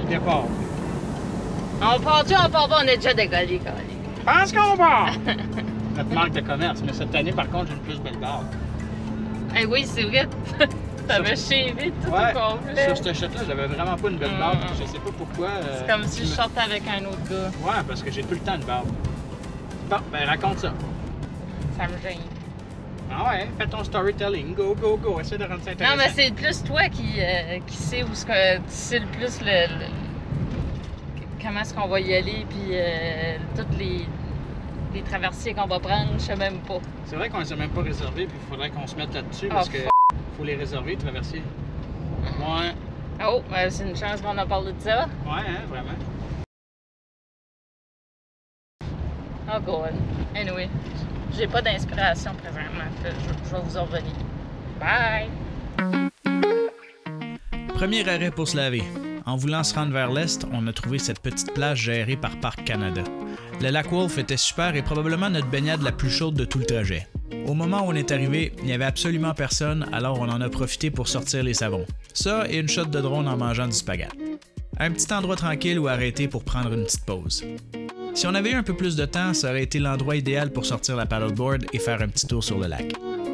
Départ. On part-tu, on part pas, on est déjà décollé, quand même. Pense qu'on part! Notre manque de commerce. Mais cette année, par contre, j'ai une plus belle barbe. Eh oui, c'est vrai. T'avais chévé tout Ouais, au complet. sur cette shot-là, j'avais vraiment pas une belle barbe. Je sais pas pourquoi. C'est comme si je sortais avec un autre gars. Ouais, parce que j'ai tout le temps une barbe. Bon, ben raconte ça. Ça me gêne. Ah ouais, fais ton storytelling. Go, go, go. Essaie de rendre ça intéressant. Non, mais c'est plus toi qui sais où tu sais le plus comment est-ce qu'on va y aller, puis toutes les traversiers qu'on va prendre, je sais même pas. C'est vrai qu'on les a même pas réservés, puis il faudrait qu'on se mette là-dessus parce que faut les réserver, les traversiers. Ouais. Oh, c'est une chance qu'on a parlé de ça. Ouais, hein, vraiment. Oh god. Anyway, j'ai pas d'inspiration présentement. Je vais vous en revenir. Bye! Premier arrêt pour se laver. En voulant se rendre vers l'est, on a trouvé cette petite plage gérée par Parc Canada. Le lac Wolf était super et probablement notre baignade la plus chaude de tout le trajet. Au moment où on est arrivé, il n'y avait absolument personne, alors on en a profité pour sortir les savons. Ça et une shot de drone en mangeant du spaghette. Un petit endroit tranquille où arrêter pour prendre une petite pause. Si on avait eu un peu plus de temps, ça aurait été l'endroit idéal pour sortir la paddleboard et faire un petit tour sur le lac.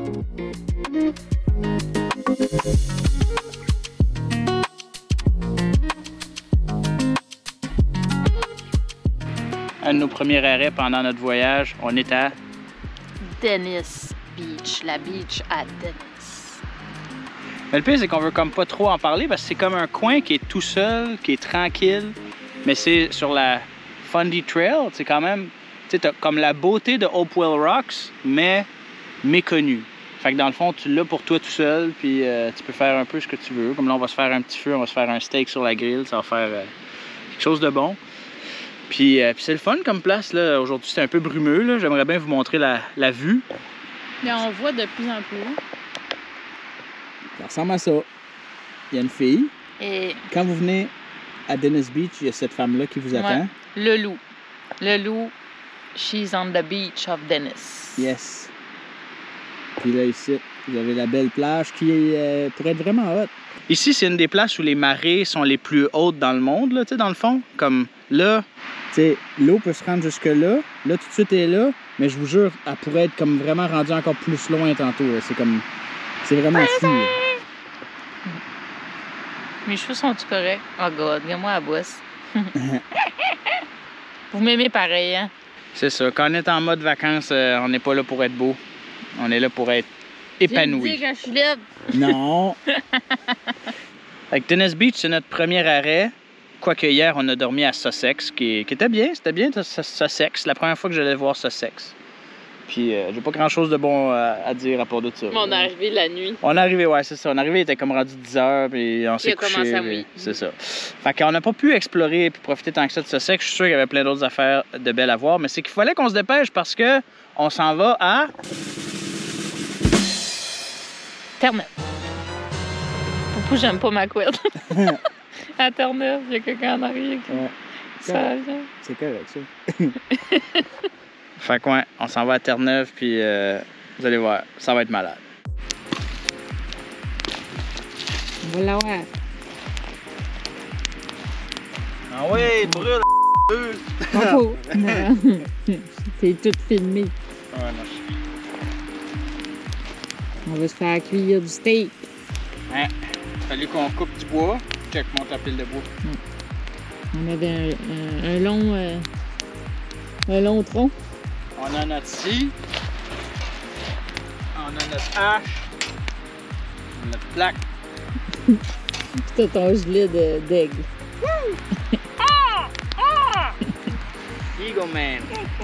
Un de nos premiers arrêts pendant notre voyage, on est à Dennis Beach, la beach à Dennis. Mais le pire, c'est qu'on veut comme pas trop en parler parce que c'est comme un coin qui est tout seul, qui est tranquille, mais c'est sur la Fundy Trail, c'est quand même, tu sais, t'as comme la beauté de Hopewell Rocks, mais méconnue. Fait que dans le fond, tu l'as pour toi tout seul, puis tu peux faire un peu ce que tu veux. Comme là, on va se faire un petit feu, on va se faire un steak sur la grille, ça va faire quelque chose de bon. Puis c'est le fun comme place, là. Aujourd'hui, c'est un peu brumeux, là. J'aimerais bien vous montrer la vue. Mais on voit de plus en plus haut. Ça ressemble à ça. Il y a une fille. Et Quand vous venez à Dennis Beach, il y a cette femme-là qui vous attend. le loup. Le loup, she's on the beach of Dennis. Yes. Puis là, ici, vous avez la belle plage qui pourrait être vraiment haute. Ici, c'est une des places où les marées sont les plus hautes dans le monde, là, tu sais, dans le fond. Comme là, Tu sais, l'eau peut se rendre jusque-là. Là, tout de suite, elle est là. Mais je vous jure, elle pourrait être comme vraiment rendue encore plus loin tantôt. Là. C'est comme... C'est vraiment fou. Là. Mes cheveux sont-tu corrects? Oh god, regarde-moi la bosse. Vous m'aimez pareil, hein? c'est ça. Quand on est en mode vacances, on n'est pas là pour être beau. On est là pour être Tu me épanoui. dis que je suis laide. Non. Avec Dennis Beach, c'est notre premier arrêt. Quoique hier, on a dormi à Sussex, qui était bien. C'était bien, Sussex. La première fois que j'allais voir Sussex. Puis, j'ai pas grand-chose de bon à dire à part de ça. Mais on est arrivé la nuit. On est arrivé, ouais, c'est ça. On est arrivé, il était comme rendu 10 heures, puis on s'est Il a couché. commencé à puis mouiller. c'est ça. Fait qu'on n'a pas pu explorer et profiter tant que ça de Sussex. Je suis sûr qu'il y avait plein d'autres affaires de belles à voir, mais c'est qu'il fallait qu'on se dépêche parce que on s'en va à... Terre-Neuve. Pourquoi j'aime pas ma couette? À Terre-Neuve, il y a quelqu'un en arrière qui... Ouais. Ça vient. C'est correct, ça. Fait que ouais, on s'en va à Terre-Neuve, puis vous allez voir, ça va être malade. Voilà, ouais. Ah oui, brûle! Oh, c'est tout filmé. Ouais, non. On va se faire cuire du steak. Hein? Fallu qu'on coupe du bois. Check mon tapis de bois. On avait un long tronc. On a notre scie. On a notre hache. Notre plaque. Puis t'as ton gilet d'aigle. Eagle Man.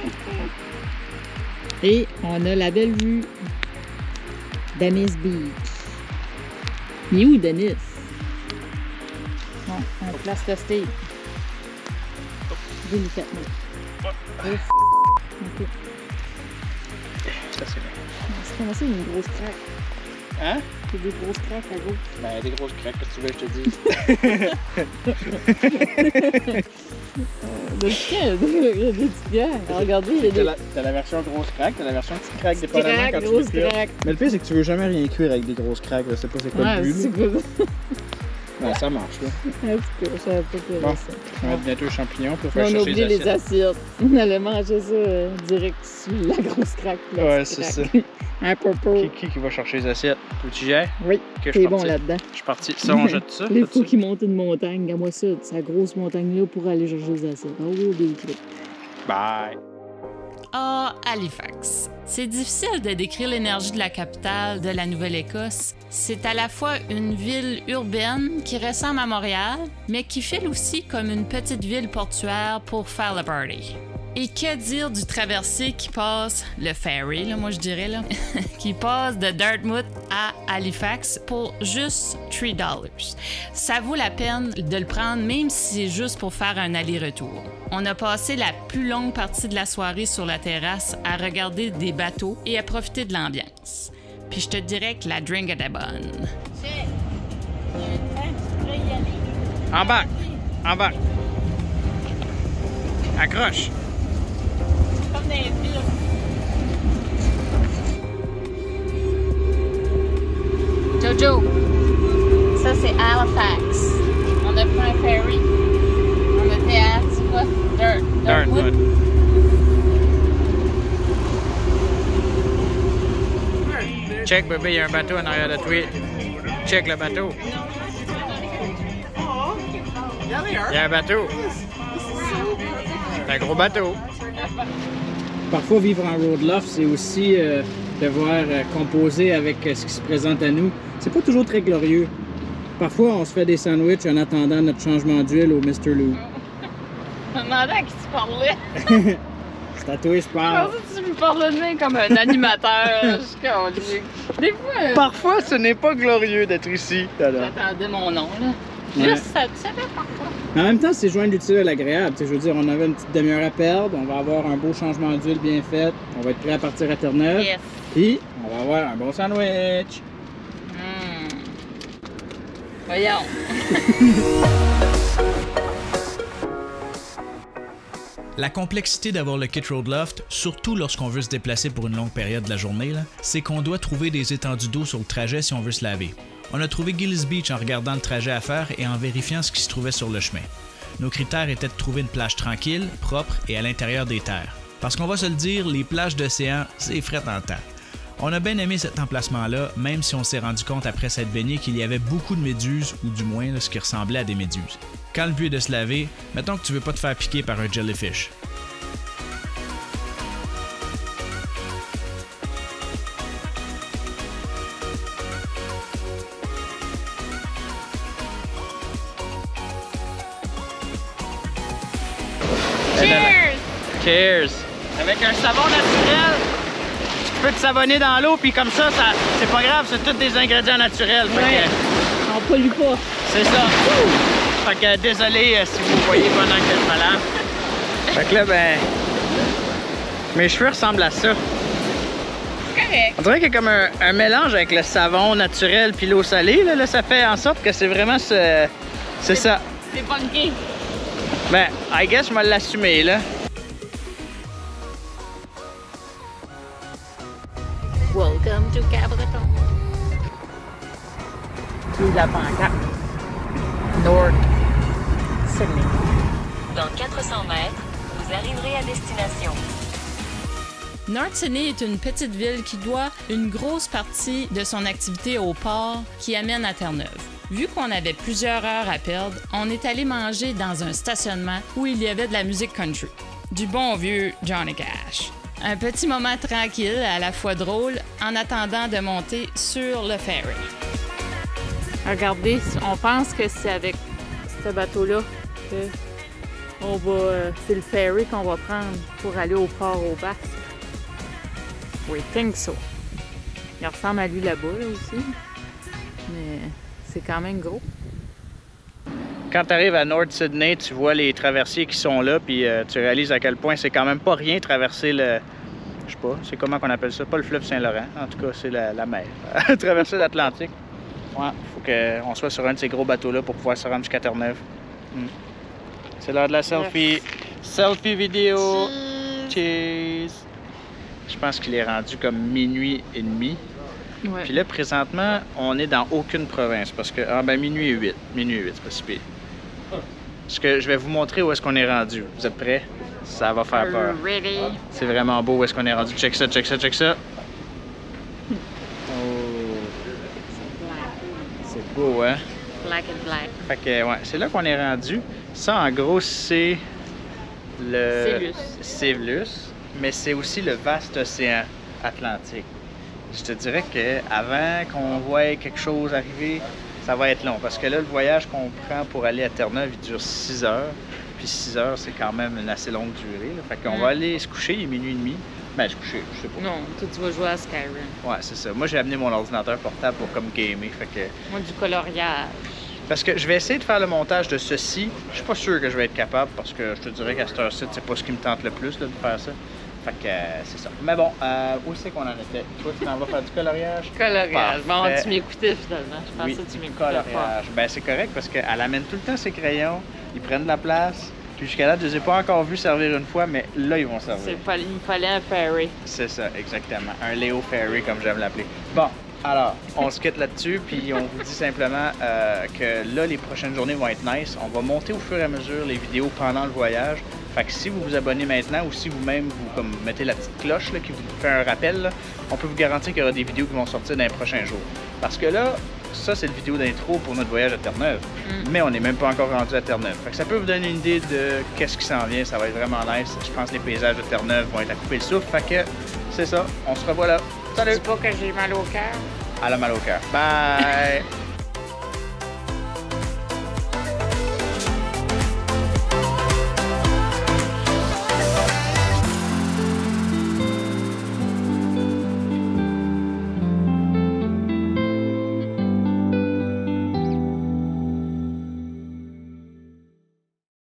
Et on a la belle vue. Dennis Beach. Mais où Dennis? Bon, on place le steak. Délicatement. Ouf. Ok. Ça, c'est bien. C'est commencé une grosse craque. Hein? C'est des grosses craques à gauche. Ben, des grosses craques, qu'est-ce que tu veux que je te dise? Le chien, il y a des petits gars. Regardez, il y a des T'as la version grosse craque, t'as la version petite craque dépendamment quand craques, tu grosses les cuires. craques. Mais le pire, c'est que tu veux jamais rien cuire avec des grosses craques. Je sais pas c'est quoi le Ouais, but. c'est là. quoi ça? Ben, ça marche, là. En tout cas, je savais pas qu'il y avait Bon. ça. On va mettre bientôt les champignons pour On faire a chercher oublié les les assiettes. assiettes. On allait manger ça direct sur la grosse craque. la Ouais, petite c'est craque. Un popo. Qui va chercher les assiettes? Faut-tu gères? Oui, Ok, je suis t'es bon parti. là-dedans. Je suis parti. Ça, on jette ça? Les tout fois ça? qu'ils montent une montagne, regarde-moi ça, sa grosse montagne-là pour aller chercher les assiettes. Oh, des trucs. Bye. Ah, Halifax. C'est difficile de décrire l'énergie de la capitale de la Nouvelle-Écosse. C'est à la fois une ville urbaine qui ressemble à Montréal, mais qui file aussi comme une petite ville portuaire pour faire le party. Et que dire du traversier qui passe, le ferry, là, moi je dirais, là, qui passe de Dartmouth à Halifax pour juste $3. Ça vaut la peine de le prendre, même si c'est juste pour faire un aller-retour. On a passé la plus longue partie de la soirée sur la terrasse à regarder des bateaux et à profiter de l'ambiance. Puis je te dirais que la drink était bonne. Embarque. Embarque. Accroche. Comme dans les films. Jojo, ça c'est Halifax. On a pris un ferry. On était à, c'est quoi? Dartmouth. Check, bébé, il y a un bateau en arrière de toi. Check le bateau. Il y a un bateau. C'est un gros bateau. Parfois, vivre en road loft, c'est aussi devoir composer avec ce qui se présente à nous. C'est pas toujours très glorieux. Parfois, on se fait des sandwichs en attendant notre changement d'huile au Mr. Lou. Je me demandais à qui tu parlais. C'est à toi, je Je parle. pensais que tu me parlais de même comme un animateur. Je suis calique. Des fois, Parfois, ce n'est pas glorieux d'être ici. j'attendais mon nom, là. Ouais. Juste ça, tu savais parfois. En même temps, c'est joindre l'utile à l'agréable. Tu sais, je veux dire, on avait une petite demi-heure à perdre, on va avoir un beau changement d'huile bien fait, on va être prêt à partir à Terre-Neuve, Yes. puis on va avoir un bon sandwich. Voyons. La complexité d'avoir le kit Road Loft, surtout lorsqu'on veut se déplacer pour une longue période de la journée, là, c'est qu'on doit trouver des étendues d'eau sur le trajet si on veut se laver. On a trouvé Gillis Beach en regardant le trajet à faire et en vérifiant ce qui se trouvait sur le chemin. Nos critères étaient de trouver une plage tranquille, propre et à l'intérieur des terres. Parce qu'on va se le dire, les plages d'océan, c'est fret en temps. On a bien aimé cet emplacement-là, même si on s'est rendu compte après s'être baigné qu'il y avait beaucoup de méduses, ou du moins là, ce qui ressemblait à des méduses. Quand le but est de se laver, mettons que tu veux pas te faire piquer par un jellyfish. Cheers! Cheers! Avec un savon naturel, tu peux te savonner dans l'eau, puis comme ça, c'est pas grave, c'est tous des ingrédients naturels. Fait Ouais. que, On pollue pas. c'est ça. Fait que désolé si vous voyez pendant que je me lave. Fait que là, ben, mes cheveux ressemblent à ça. Correct. On dirait qu'il y a comme un mélange avec le savon naturel puis l'eau salée. Là, ça fait en sorte que c'est vraiment c'est ça. C'est funky. Ben, I guess je vais l'assumer, là. Welcome to Cabreton. Puis la pancarte. North Sydney. Dans 400 mètres, vous arriverez à destination. North Sydney est une petite ville qui doit une grosse partie de son activité au port qui amène à Terre-Neuve. Vu qu'on avait plusieurs heures à perdre, on est allé manger dans un stationnement où il y avait de la musique country. Du bon vieux Johnny Cash. Un petit moment tranquille, à la fois drôle, en attendant de monter sur le ferry. Regardez, on pense que c'est avec ce bateau-là que c'est le ferry qu'on va prendre pour aller au port au Basque. We think so. Il ressemble à lui là-bas là, aussi. Mais c'est quand même gros. Quand tu arrives à North Sydney, tu vois les traversiers qui sont là, puis tu réalises à quel point c'est quand même pas rien traverser le... Je sais pas, c'est comment qu'on appelle ça? Pas le fleuve Saint-Laurent, en tout cas, c'est la mer. Traverser l'Atlantique. Ouais, faut qu'on soit sur un de ces gros bateaux-là pour pouvoir se rendre jusqu'à Terre-Neuve. C'est l'heure de la selfie. Selfie vidéo. Cheers! Je pense qu'il est rendu comme minuit et demi. Ouais. Puis là, présentement, on est dans aucune province parce que, minuit et 8. Minuit et 8, c'est pas si pire. Parce que je vais vous montrer où est-ce qu'on est rendu. Vous êtes prêts? Ça va faire peur. Ready? C'est vraiment beau où est-ce qu'on est rendu. Check ça, check ça, check ça. Oh. C'est beau, hein? Black and black. Fait que, ouais, c'est là qu'on est rendu. Ça, en gros, c'est le Célus, mais c'est aussi le vaste océan Atlantique. Je te dirais qu'avant qu'on voie quelque chose arriver, ça va être long. Parce que là, le voyage qu'on prend pour aller à Terre-Neuve, il dure 6 heures. Puis 6 heures, c'est quand même une assez longue durée. Là. Fait qu'on va aller se coucher, il est minuit et demi. Ben, se coucher, je sais pas. Non, toi, tu vas jouer à Skyrim. Ouais, c'est ça. Moi, j'ai amené mon ordinateur portable pour comme gamer. Fait que... Moi, du coloriage. Parce que je vais essayer de faire le montage de ceci. Je suis pas sûr que je vais être capable parce que je te dirais qu'à cette heure-ci, c'est pas ce qui me tente le plus là, de faire ça. Fait que c'est ça. Mais bon, où c'est qu'on en était? Toi, tu t'en vas faire du coloriage? Coloriage. Bon, Parfait. tu m'écoutais finalement. Je pensais que tu m'écoutais pas. Coloriage. Ben, c'est correct parce qu'elle amène tout le temps ses crayons. Ils prennent de la place. Puis jusqu'à là, je les ai pas encore vus servir une fois, mais là, ils vont servir. Il me fallait un ferry. C'est ça, exactement. Un Léo Ferry, comme j'aime l'appeler. Bon, alors, on se quitte là-dessus, puis on vous dit simplement que là, les prochaines journées vont être nice. On va monter au fur et à mesure les vidéos pendant le voyage. Fait que si vous vous abonnez maintenant ou si vous-même vous comme, mettez la petite cloche là, qui vous fait un rappel, là, on peut vous garantir qu'il y aura des vidéos qui vont sortir dans les prochains jours. Parce que là, ça, c'est le vidéo d'intro pour notre voyage à Terre-Neuve. Mais on n'est même pas encore rendu à Terre-Neuve. Fait que ça peut vous donner une idée de qu'est-ce qui s'en vient. Ça va être vraiment nice. Je pense que les paysages de Terre-Neuve vont être à couper le souffle. Fait que c'est ça. On se revoit là. Salut! Dis pas que j'ai mal au cœur. À la mal au cœur. Bye!